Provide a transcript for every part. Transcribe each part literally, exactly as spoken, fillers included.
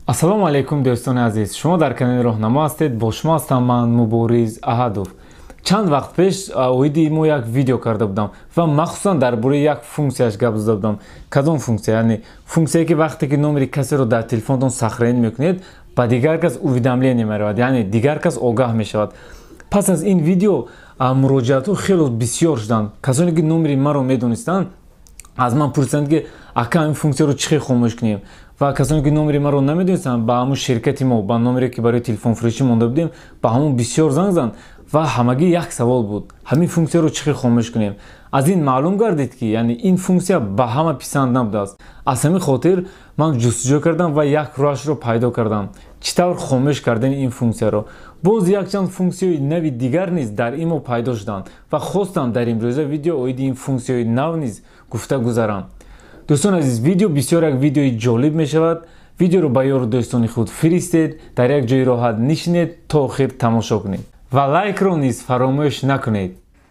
ассалому алайкум дӯстони азиз, шумо дар канали роҳнамо ҳастед. Бо шумо ҳастам ман Мубориз Аҳадов. чанд вақт пеш оиди мо як видео карда будам ва махсусан дар бораи як функсияш гап зада будам. Кадом функсия? Яъне функсияе ки вақте ки номери касеро дар телефонтон сохранӣ мекунед, ба дигар кас уведомление меравад, яъне дигар кас огаҳ мешавад. Пас аз ин видео муроҷиатҳо хеле бисёр шуданд. Касоне ки номери маро медонистанд аз ман пурсиданд ки ака ин функсияро чӣ хел хомӯш кунем. Ва касоне ки номери маро намедонистанд, ба ҳамун ширкати мо, ба номере ки барои телефонфурӯшӣ монда будем, ба ҳамун бисёр занг занд ва ҳамагӣ як савол буд: ҳамин функсияро чӣ хел хомӯш кунем? Аз ин маълум гардид ки яъне ин функсия ба ҳама писанд набудааст. Аз ҳамин хотир ман ҷустуҷӯ кардам ва як роҳашро пайдо кардам, чӣ тавр хомӯш кардани ин функсияро. боз якчанд функсияи нави дигар низ дар имо пайдо шуданд ва хостам дар имрӯза видео оиди ин функсияи нав низ гуфта гузарам. дӯстони азиз, видео бисёр як видеои ҷолиб мешавад. видеоро ба ёру дӯстони худ фиристед, дар як ҷои роҳат нишинед то охир тамошо кунед ва лайкро низ фаромӯш накунед.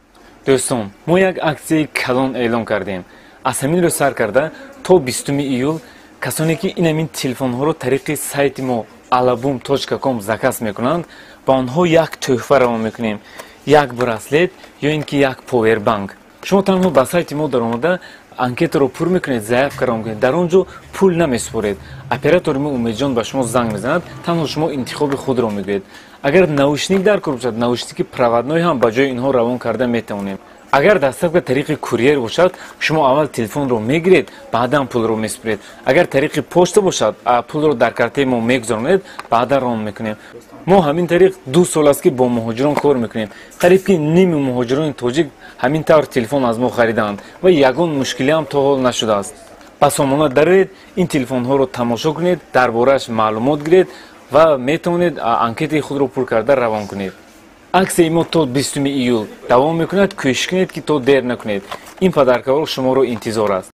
дӯстон, мо як аксияи калон эълон кардем. аз ҳаминро сар карда то бистуми июл касоне ки ин ҳамин телефонҳоро тариқи сайти мо алабум точка ком заказ мекунанд, ба онҳо як тӯҳфа равон мекунем, як браслет ё ин ки як повербанк. шумо танҳо ба сайти мо даромада анкетаро пур мекунед, заявкаро мекунед, дар он ҷо пул намесупоред. оператори мо Умедҷон ба шумо занг мезанад, танҳо шумо интихоби худро мегӯед. агар наушник дар кор бошад, наушники проводной ҳам ба ҷои инҳо равон карда метавонем. агар доставка тариқи курьер бошад, шумо аввал телефонро мегиред, баъдан пулро месупоред. агар тариқи почта бошад, пулро дар картаи мо мегузаронед, баъдан равон мекунем. мо ҳамин тариқ ду сол аст ки бо муҳоҷирон кор мекунем. қариб ки ними муҳоҷирони тоҷик ҳамин тавр телефон аз мо хариданд ва ягон мушкилиам то ҳол нашудааст. пас омонат даред, ин телефонҳоро тамошо кунед, дар борааш маълумот гиред ва метавонед анкетаи худро пур карда равон кунед. аксияи мо то бистуми июл давом мекунад. кӯшиш кунед ки то дер накунед. ин падаркаҳо шуморо интизор аст.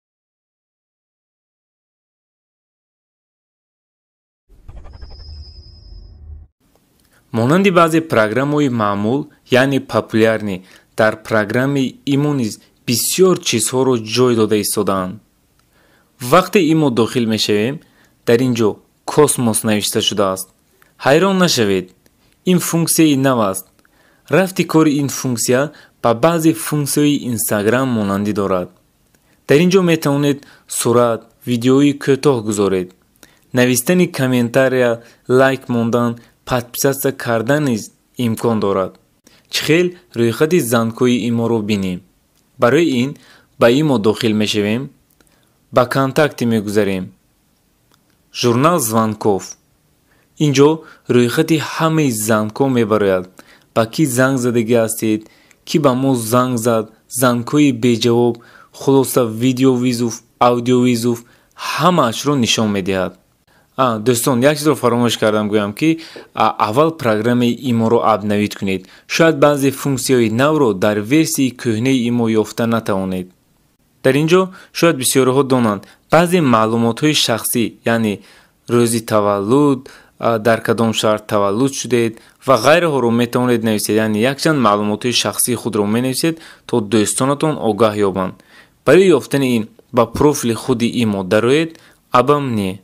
монанди баъзе программаҳои маъмул, яъне популярӣ, дар программаи имо низ бисёр чизҳоро ҷой дода истодаанд. вақте имо дохил мешавем, дар ин ҷо космос навишта шудааст. ҳайрон нашавед, ин функсияи нав аст. рафти кори ин функсия ба баъзе функсияҳои инстаграм монандӣ дорад. дар ин ҷо метавонед сурат, видеои кӯтоҳ гузоред. навистани комментария, лайк мондан, подписатсия кардан низ имкон дорад. чӣ хел рӯйхати занкҳои иморо бинем. барои ин ба имо дохил мешавем, ба контакти мегузарем. журнал звонков. ин ҷо рӯйхати ҳамаи занкҳо мебарояд. ба кӣ занг задагӣ ҳастед, кӣ ба мо занг зад, зангҳои беҷавоб, хулоса видеовизув, аудиовизув, ҳамаашро нишон медиҳад. дӯстон, як чизро фаромӯш кардам гӯям ки аввал программаи иморо абнавид кунед. шояд баъзе функсияҳои навро дар версияи кӯҳнаи имо ёфта натавонед. дар ин ҷо шояд бисёриҳо донанд баъзе маълумотҳои шахсӣ, яъне рӯзи таваллуд, дар кадом шаҳр таваллуд шудед ва ғайраҳоро метавонед нависед, яъне якчанд маълумотҳои шахсии худро менависед то дӯстонатон огаҳ ёбанд. барои ёфтани ин ба профили худи имо дароед, абамне.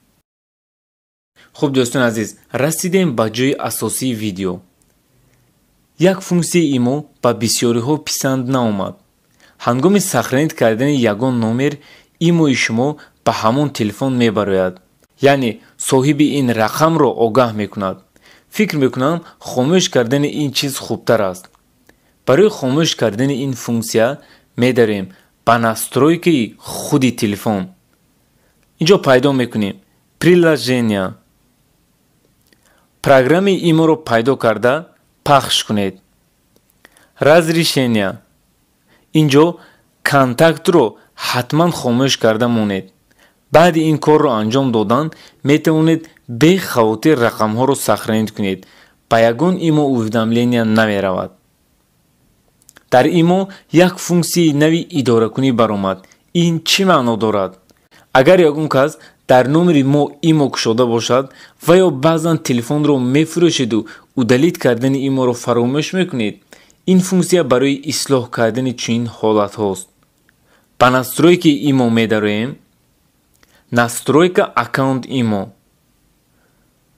хуб дӯстони азиз, расидем ба ҷои асосии видео. як функсияи имо ба бисёриҳо писанд наомад. ҳангоми сохранид кардани ягон номер, имои шумо ба ҳамон телефон мебарояд, яъне соҳиби ин рақамро огаҳ мекунад. фикр мекунам хомӯш кардани ин чиз хубтар аст. барои хомӯш кардани ин функсия медарем ба настройкаи худи телефон. ин ҷо пайдо мекунем приложения. программаи иморо пайдо карда пахш кунед. разрешения. ин ҷо контактро ҳатман хомӯш карда монед. баъди ин корро анҷом додан метавонед бехавотир рақамҳоро сохранид кунед. ба ягон имо уведомления намеравад. дар имо як функсияи нави идоракунӣ баромад. ин чӣ маъно дорад? агар ягон кас дар номери мо имо кушода бошад ва ё баъзан телефонро мефурӯшеду удалит кардани иморо фаромӯш мекунед, ин функсия барои ислоҳ кардани чунин ҳолатҳост. ба настройки имо медароем. настройка аккаунт имо.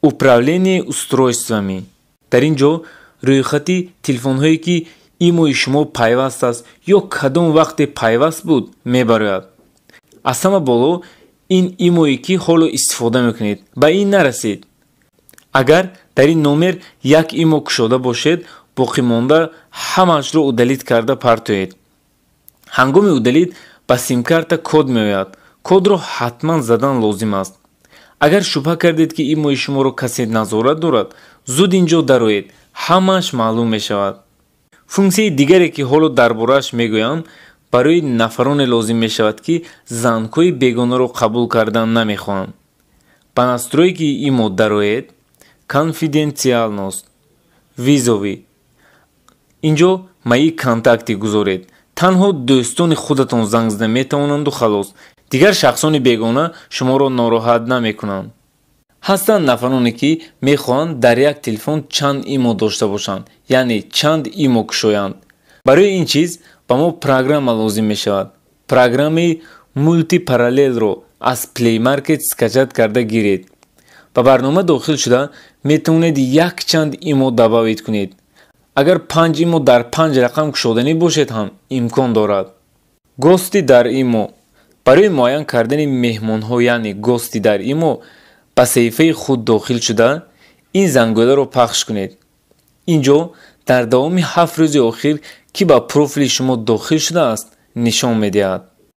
управление устройствами. дар ин ҷо рӯйхати телефонҳое ки имои шумо пайваст аст ё кадом вақте пайваст буд мебарояд. аз ҳама боло ин имое ки ҳоло истифода мекунед ба ин нарасед. агар дар ин номер як имо кушода бошед, боқимонда ҳамаашро удалит карда партоед. ҳангоми удалит ба симкарта код меояд. кодро ҳатман задан лозим аст. агар шубҳа кардед ки имои шуморо касе назорат дорад, зуд ин ҷо дароед, ҳамааш маълум мешавад. функсияи дигаре ки ҳоло дар борааш мегӯям, барои нафароне лозим мешавад ки занкҳои бегонаро қабул кардан намехоҳанд. ба настройки имо дароед, конфиденсиалност, визови. ин ҷо маи контакти гузоред. танҳо дӯстони худатон занг зада метавонанду халос. дигар шахсони бегона шуморо нороҳат намекунанд. ҳастанд нафароне ки мехоҳанд дар як телефон чанд имо дошта бошанд, яъне чанд имо кушоянд. барои ин чиз ба мо программа лозим мешавад. программаи мультипараллелро аз Play Market скачат карда гиред. ба барнома дохил шуда метавонед якчанд имо добавид кунед. агар панҷ имо дар панҷ рақам кушоданӣ бошед ҳам имкон дорад. гости дар имо. барои муайян кардани меҳмонҳо, яъне гости дар имо, ба саҳифаи худ дохил шуда ин зангодаро пахш кунед. ин ҷо дар давоми ҳафт рӯзи охир ки ба профили шумо дохил шудааст нишон медиҳад.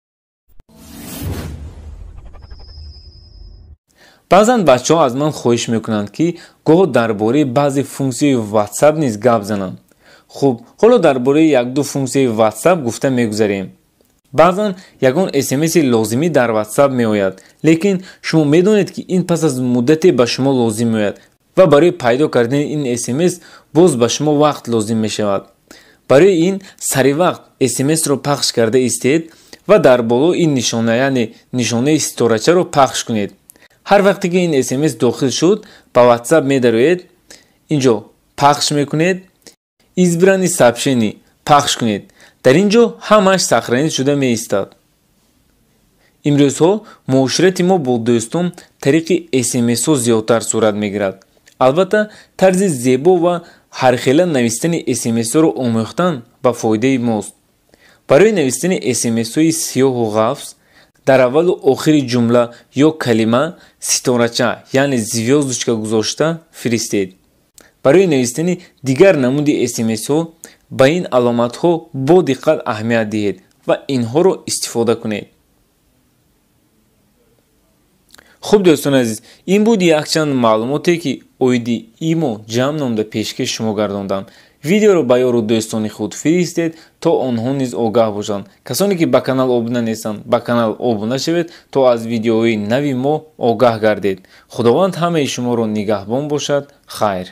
баъзан бачаҳо аз ман хоҳиш мекунанд ки гоҳо дар бораи баъзе функсияи WhatsApp низ гап занам. хуб, ҳоло дар бораи як-ду функсияи WhatsApp гуфта мегузарем. баъзан ягон смс-и лозимӣ дар WhatsApp меояд, лекин шумо медонед ки ин пас аз муддате ба шумо лозим меояд ва барои пайдо кардани ин смс боз ба шумо вақт лозим мешавад. барои ин саривақт смс-ро пахш карда истед ва дар боло ин нишона, яъне нишонаи ситорачаро пахш кунед. ҳар вақте ки ин смс дохил шуд, ба WhatsApp медароед, ин ҷо пахш мекунед, избрани сообщений пахш кунед. дар ин ҷо ҳамааш сахранӣ шуда меистад. имрӯзҳо муоширати мо бо дӯстон тариқи смсҳо зиёдтар сурат мегирад. албатта тарзи зебо ва ҳархела навистани смсҳоро омӯхтан ба фоидаи мост. барои навистани смсҳои сиёҳу ғафс дар аввалу охири ҷумла ё калима ситорача, яъне звёздочка гузошта фиристед. барои навистани дигар намуди смсҳо ба ин аломатҳо бо диққат аҳамият диҳед ва инҳоро истифода кунед. хуб дӯстони азиз, ин буд якчанд маълумоте ки оиди имо ҷамъ номда пешкаш шумо гардондам. видеоро ба ёру дӯстони худ фиристед, то онҳо низ огаҳ бошанд. касоне ки ба канал обуна нестанд, ба канал обуна шавед, то аз видеоҳои нави мо огаҳ гардед. худованд ҳамаи шуморо нигаҳбон бошад. хайр.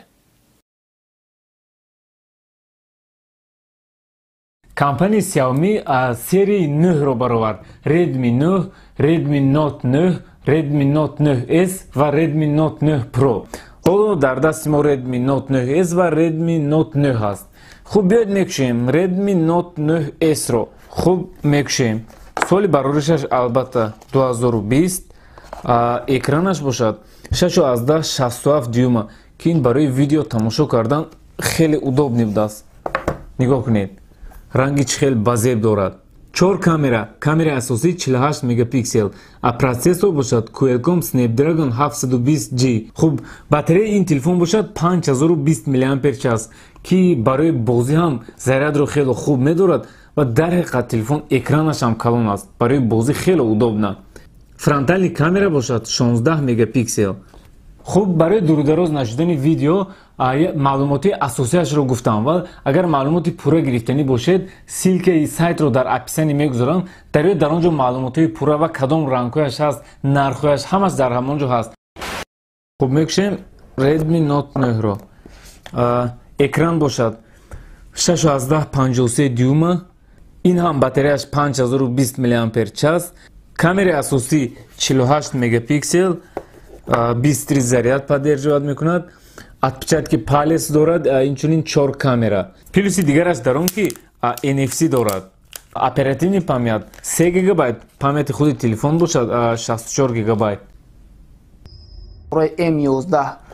компанияи Xiaomi серияи нӯҳро баровард. Redmi нӯҳ, Redmi Note нӯҳ, Redmi Note нӯҳ эс ва Redmi Note нӯҳ Pro. ҳоло дар дасти мо Redmi Note нӯҳ эс ва Redmi Note нӯҳ аст. хуб, биёед мекушем Redmi Note нӯҳ эс-ро. хуб, мекушем. соли бароришаш албатта ду ҳазору бист. экранаш бошад шашу аздаҳ шасту ҳафт дюйма ки ин барои видео тамошо кардан хеле удобни будааст. нигоҳ кунед. ранги чӣ хел базеб дорад. чор камера, камераи асосӣ чилу ҳашт мегапиксел, а процессор бошад Qualcomm Snapdragon ҳафтсаду бист ҷи. хуб, батареяи ин телефон бошад панҷ ҳазору бист миллиампер-час ки барои бозӣ ҳам зарядро хеле хуб медорад ва дар ҳақиқат телефон экранаш ҳам калон аст. барои бозӣ хеле удобна. фронтални камера бошад шонздаҳ мегапиксел. хуб, барои дурудароз нашудани видео маълумоти асосиашро гуфтам ва агар маълумоти пурра гирифтанӣ бошед, силкаи сайтро дар описанӣ мегузорам. дарои дар он ҷо маълумоти пурра ва кадом рангҳояш ҳаст, нархҳояш ҳамаш дар ҳамон ҷо ҳаст. хуб, мекушем Redmi Note нӯҳро. экран бошад шашу аздаҳ панҷоҳу се дюйма. ин ҳам батареяш панҷ ҳазору бист миллиампер-час. камераи асосӣ чилу ҳашт мегапиксел, бист три заряд поддерживад мекунад. отпечатки палец дорад, инчунин чор камера. плюси дигараш дар он ки эн эф си дорад. оперативни памят се гигабайт, памяти худи телефон бошад шасту чор гигабайт. эм ёздаҳ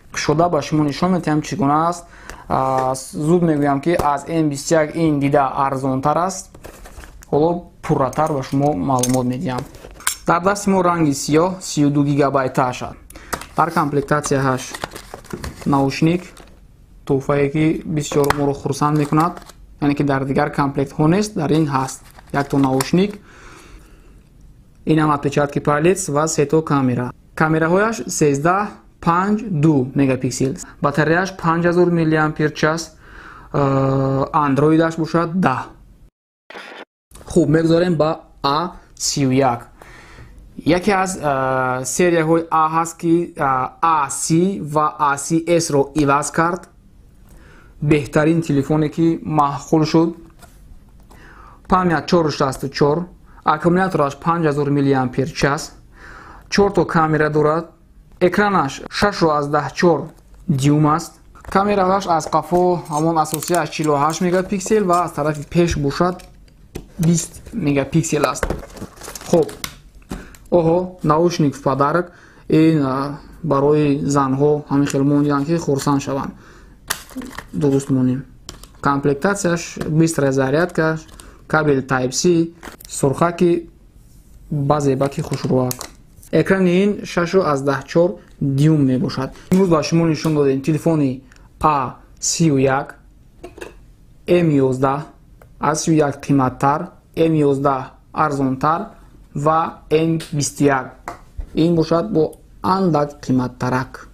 шуда ба шумо нишон медиҳам чӣ гуна аст. зуд мегӯям ки аз эм бисту як ин дида арзонтар аст. ҳоло пурратар ба шумо маълумот медиҳам. дар дасти мо ранги сиёҳ сию ду гигабайтааш аст. дар комплектатсияаш наушник, тӯҳфае ки бисёр моро хурсанд мекунад, яъне ки дар дигар комплектҳо нест, дар ин ҳаст. якто наушник, инам отпечатки палец ва сето камера. Камераҳояш сездаҳ панҷ ду мегапиксел. Батареяш панҷ ҳазор миллиампер-час. Андроидаш бошад даҳ. хуб, мегузорем ба а сию як. яке аз серияҳои А ҳаст ки А си ва А си эс-ро иваз кард. беҳтарин телефоне ки маъқул шуд. памят чорсад и шасту чор, аккумулятораш панҷ ҳазор миллиампер-час, чорто камера дорад. Экранаш шашу аздаҳ чор дюйм аст. Камерааш аз қафо ҳамон асосияш чилу ҳашт мегапиксел ва аз тарафи пеш бошад бист мегапиксел аст. хуб, оҳо, наушник в падарак. Ин барои занҳо ҳамин хел мондиан ки хурсанд шаванд. дуруст монем. Комплектатсияш бистрая зарядка, кабел тайп си, сурхаки ба зебаки хушрӯак. Экрани ин шашу аздаҳ чор дюйм мебошад. имрӯз ба шумо нишон додем телефони А сию як, эм ёздаҳ, А сию як қиматтар, эм ёздаҳ арзонтар ва эм бисту як. ин бошад бо андак қиматтарак.